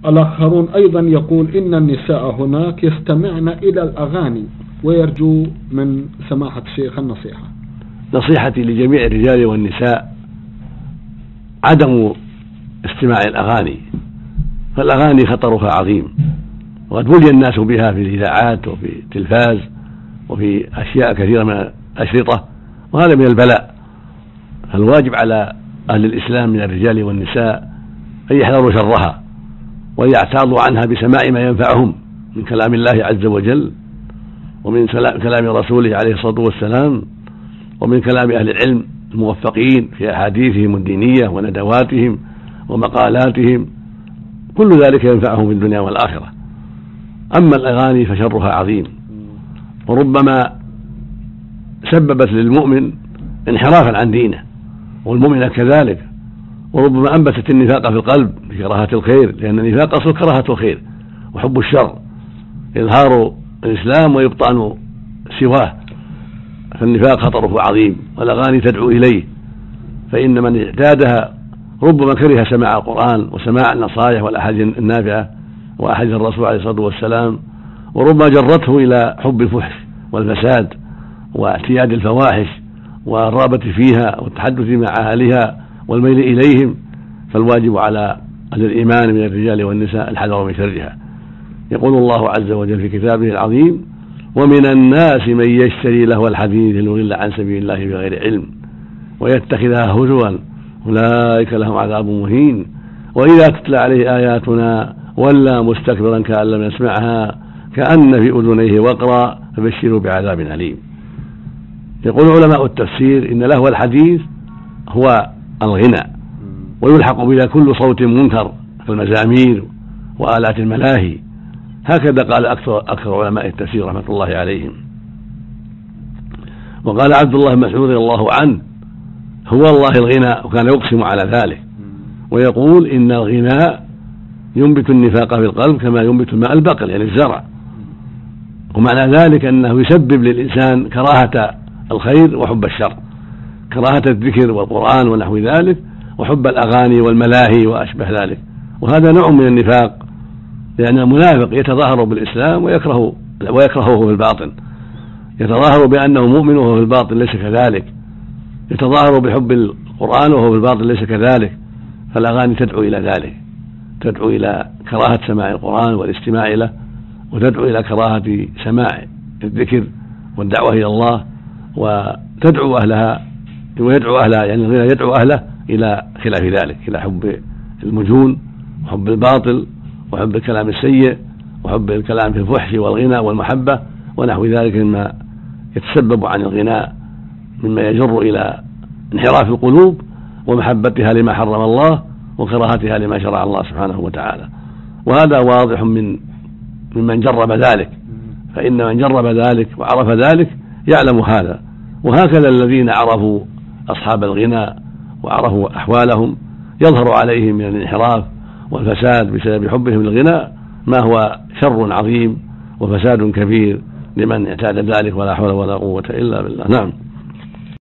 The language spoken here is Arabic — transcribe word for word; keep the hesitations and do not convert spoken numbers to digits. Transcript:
الآخرون أيضا يقول إن النساء هناك يستمعن إلى الأغاني، ويرجو من سماحة الشيخ النصيحة. نصيحتي لجميع الرجال والنساء عدم استماع الأغاني، فالأغاني خطرها عظيم، وقد بلي الناس بها في الإذاعات وفي التلفاز وفي أشياء كثيرة من الأشرطة، وهذا من البلاء. فالواجب على أهل الإسلام من الرجال والنساء أن يحذروا شرها ويعتاضوا عنها بسماع ما ينفعهم من كلام الله عز وجل، ومن كلام رسوله عليه الصلاة والسلام، ومن كلام أهل العلم الموفقين في أحاديثهم الدينية وندواتهم ومقالاتهم، كل ذلك ينفعهم في الدنيا والآخرة. أما الأغاني فشرها عظيم، وربما سببت للمؤمن انحرافا عن دينه والمؤمن كذلك، وربما أنبتت النفاق في القلب بكراهة الخير، لأن النفاق أصل كراهة الخير وحب الشر، إظهار الإسلام ويبطن سواه، فالنفاق خطره عظيم والأغاني تدعو إليه، فإن من اعتادها ربما كره سماع القرآن وسماع النصائح والأحاديث النافعة وأحاديث الرسول عليه الصلاة والسلام، وربما جرته إلى حب الفحش والفساد واعتياد الفواحش والرغبة فيها والتحدث مع أهلها والميل إليهم. فالواجب على أهل الإيمان من الرجال والنساء الحذر من شرها. يقول الله عز وجل في كتابه العظيم: ومن الناس من يشتري لهو الحديث ليضل عن سبيل الله بغير علم ويتخذها هزوا أولئك لهم عذاب مهين وإذا تتلى عليه آياتنا ولى مستكبرا كأن لم يسمعها كأن في أذنيه وقرا فبشره بعذاب أليم. يقول علماء التفسير إن لهو الحديث هو الغنى، ويلحق بها كل صوت منكر كالمزامير وآلات الملاهي، هكذا قال أكثر, أكثر علماء التفسير رحمة الله عليهم. وقال عبد الله مسعود رضي الله عنه: هو الله الغنى، وكان يقسم على ذلك ويقول إن الغناء ينبت النفاق في القلب كما ينبت الماء البقل، يعني الزرع، ومعنى ذلك أنه يسبب للإنسان كراهة الخير وحب الشر، كراهة الذكر والقرآن ونحو ذلك، وحب الأغاني والملاهي وأشبه ذلك. وهذا نوع من النفاق، لأن المنافق يتظاهر بالإسلام ويكره ويكرهه في الباطن، يتظاهر بأنه مؤمن وهو في الباطن ليس كذلك، يتظاهر بحب القرآن وهو في الباطن ليس كذلك. فالأغاني تدعو إلى ذلك، تدعو إلى كراهة سماع القرآن والاستماع له، وتدعو إلى كراهة سماع الذكر والدعوة إلى الله، وتدعو أهلها ويدعو أهلها يعني الغنى يدعو أهله إلى خلاف ذلك، إلى حب المجون وحب الباطل وحب الكلام السيء وحب الكلام في الفحش والغنى والمحبة ونحو ذلك مما يتسبب عن الغناء، مما يجر إلى انحراف القلوب ومحبتها لما حرم الله وكراهتها لما شرع الله سبحانه وتعالى. وهذا واضح من ممن جرب ذلك، فإن من جرب ذلك وعرف ذلك يعلم هذا. وهكذا الذين عرفوا أصحاب الغناء وعرفوا أحوالهم يظهر عليهم من الانحراف والفساد بسبب حبهم للغناء ما هو شر عظيم وفساد كبير لمن اعتاد ذلك، ولا حول ولا قوة إلا بالله. نعم.